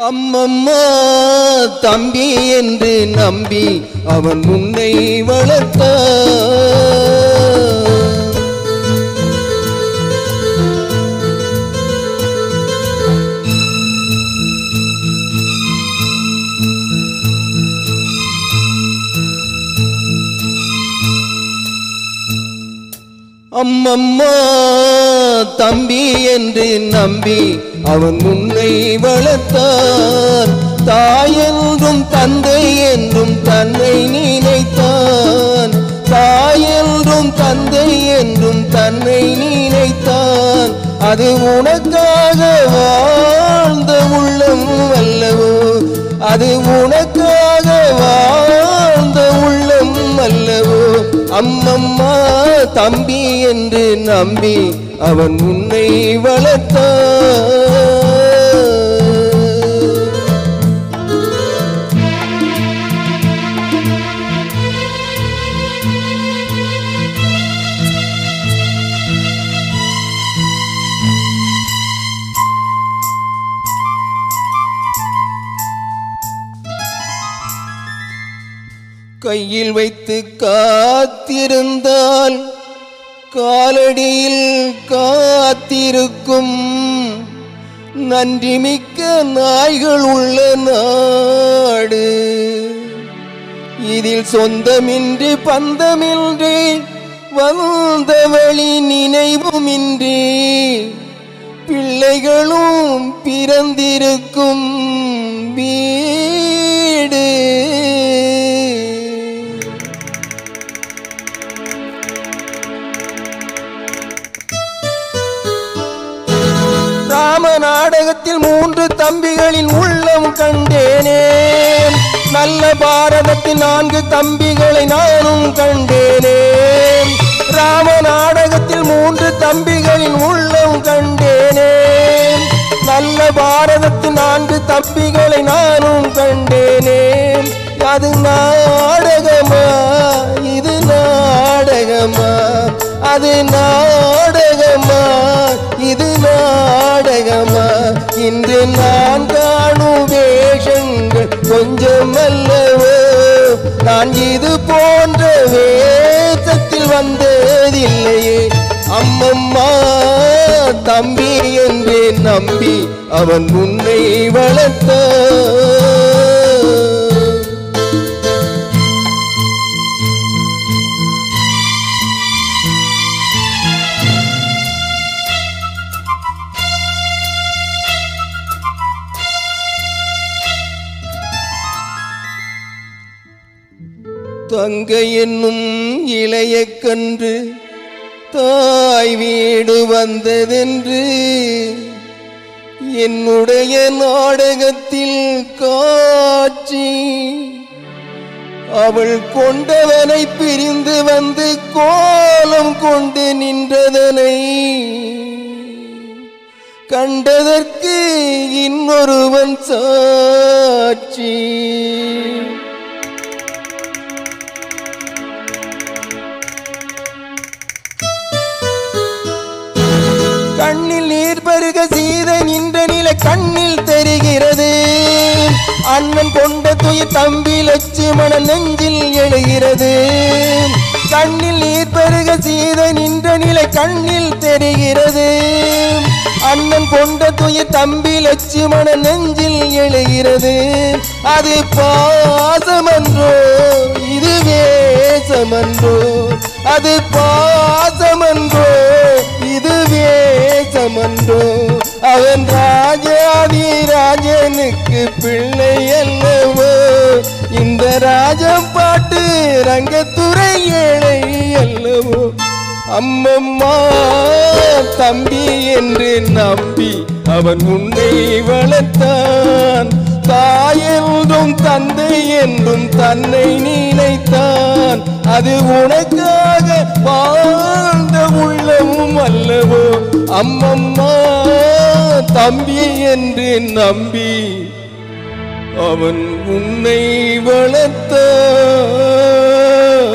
அம்மம்மா தம்பி என்று நம்பி அவன் உன்னை வளர்த்தான். அம்மம்மா தம்பி என்று நம்பி அவன் உன்னை வளர்த்தான். தாயென்றும் தந்தை என்றும் தன்னை நினைத்தான். தாயென்றும் தந்தை என்றும் தன்னை நினைத்தான். அது உனக்காக வாழ்ந்த உள்ளம் அல்லவோ, அது உனக்காக வாழ்ந்த உள்ளம் அல்லவோ. அம்மம்மா தம்பி என்று நம்பி அவன் உன்னை வளர்த்தான். கையில் வைத்து காத்திருந்தால் காலடியில் காத்திருக்கும் நன்றி மிக்க நாய்கள் உள்ள நாடு. இதில் சொந்தமின்றி பந்தமின்றி வந்த வழி நினைவுமின்றி பிள்ளைகளும் பிறந்திருக்கும் வீடு. ராம நாடகத்தில் 3 தம்பிகளின் உள்ளம் கண்டேனே. நல்ல பாரதத்தின் 4 தம்பிகளை நானும் கண்டேனே. ராம நாடகத்தில் 3 தம்பிகளின் உள்ளம் கண்டேனே. நல்ல பாரதத்தின் 4 தம்பிகளை நானும் கண்டேனே. அது நாடகமா, இது நாடகமா, அது நாடகமா, இது நாடகமா. இன்று நான் காணும் வேஷங்கள் கொஞ்சமல்லவோ. நான் இது போன்ற வேஷத்தில் வந்ததில்லையே. அம்மம்மா தம்பி என்று நம்பி அவன் உன்னை வளர்த்தான். தங்கை என்னும் இளைய கன்று தாய் வீடு வந்ததென்று என்னுடைய நாடகத்தில் காட்சி. அவள் கொண்டவனை பிரிந்து வந்து கோலம் கொண்டு நின்றதனை கண்டதற்கு இன்னொருவன் சாட்சி. கண்ணில் நீர் பருக சீதை நின்ற நிலை கண்ணில் தெரிகிறது. அண்ணன் கொண்ட துயர் தம்பி லட்சுமணன் நெஞ்சில் எழுகிறது. கண்ணில் நீர் பருக சீதை நின்ற நிலை கண்ணில் தெரிகிறது. அண்ணன் கொண்ட துயர் தம்பி லட்சுமணன் நெஞ்சில் எழுகிறது. அது பாசமன்றோ, இது வேசமன்றோ. அது பாசமன்றோ, இது வேசமன்றோ. அவன் ராஜாதி ராஜனுக்கு பிள்ளை அல்லவோ. இந்த ராஜம் பாட்டு ரங்கத்துறை ஏழை அல்லவோ. அம்மம்மா தம்பி என்று நம்பி அவன் உன்னை வளர்த்தான். தாயென்றும் தந்தை என்றும் தன்னை நினைத்தான். அது உனக்காக வாழ்ந்த உள்ளமும் அல்லவோ. அம்மம்மா தம்பி என்று நம்பி அவன் உன்னை வளர்த்தான்.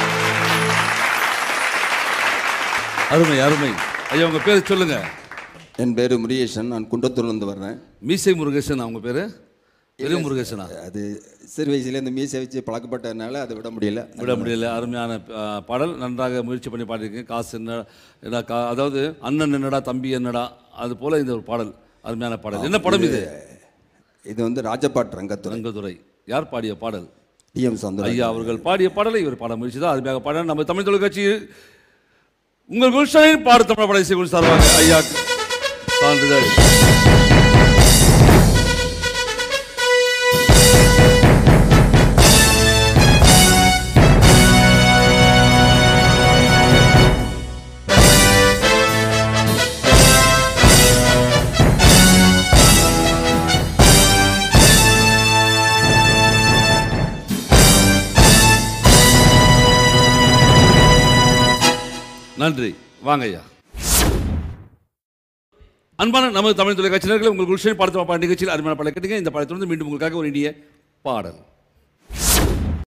அருமை அருமை. ஐயா உங்க பேர் சொல்லுங்க. என் பேர் முருகேசன். நான் குன்றத்தூர்லேருந்து வர்றேன். மீசை முருகேசன் அவங்க பேர்? பெரிய முருகேசனா? அது சிறு வயசுலேருந்து மீசை வச்சு பழக்கப்பட்டதுனால அதை விட முடியல. அருமையான பாடல், நன்றாக முயற்சி பண்ணி பாடியிருக்கேன். காசு என்ன அதாவது அண்ணன் என்னடா தம்பி என்னடா, அது போல் இந்த ஒரு பாடல் அருமையான பாடல். என்ன படம் இது? இது வந்து ராஜபாட் ரங்கத்துறை. யார் பாடிய பாடல்? TM சௌந்தரராஜன் ஐயா அவர்கள் பாடிய பாடலை இவர் பாட முயற்சி தான் அருமையாக பாட. நம்ம தமிழ் தொலைக்காட்சி உங்கள் குல்ஷனின் பாடு தமிழ் படை செய்ய சார்பாக ஐயா சான்றிதழ். நன்றி. வாங்க ஐயா. அன்பான நமது தமிழ் தொலைக்காட்சியினர்கள், உங்கள் குல்ஷன் பாடத்தை நிகழ்ச்சியில் அருமையான பாடலை கேட்டீங்க. இந்த பாடத்திலிருந்து மீண்டும் உங்களுக்காக ஒரு இனிய பாடல்.